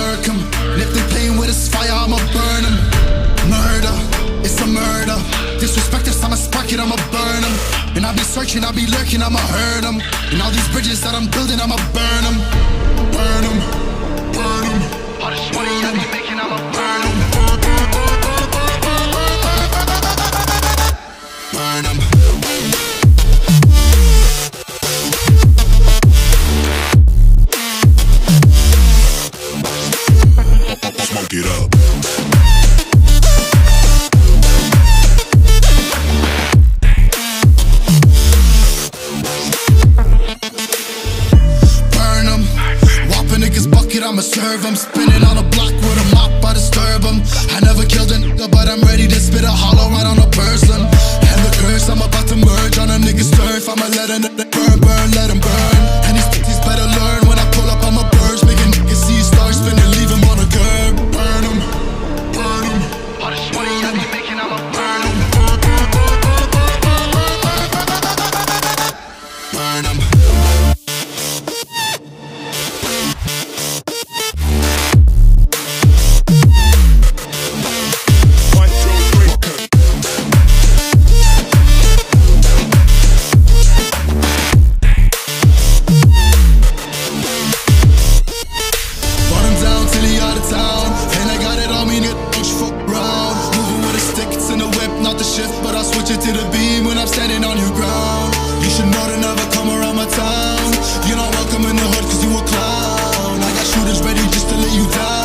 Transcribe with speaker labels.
Speaker 1: murk 'em. And if they playing with this fire, I'ma burn 'em. Murder, it's a murder. Disrespect us, I'ma spark it, I'ma burn 'em. And I'll be searching, I'll be lurking, I'ma hurt 'em. And all these bridges that I'm building, I'ma burn 'em. Burn 'em, burn 'em. All this money I be making, I'ma burn 'em. Burn 'em.
Speaker 2: Smoke it up.
Speaker 1: Burn 'em. Whopping niggas bucket, I'ma serve 'em. Spinning on a block with a mop, I disturb 'em. I never killed a nigga, but I'm ready to spit a hollow right on a person. And the curse, I'm about to merge on a nigga's turf. I'ma let a nigga burn, burn, let him burn. And these bitches better learn when I pull up, I'ma burst. Making niggas see stars spinning, leave him on a curb. Burn 'em, burn 'em. All this money I be making, I'ma burn 'em. Burn 'em. But I'll switch it to the beam when I'm standing on your ground. You should know to never come around my town. You're not welcome in the hood cause you a clown. I got shooters ready just to lay you down.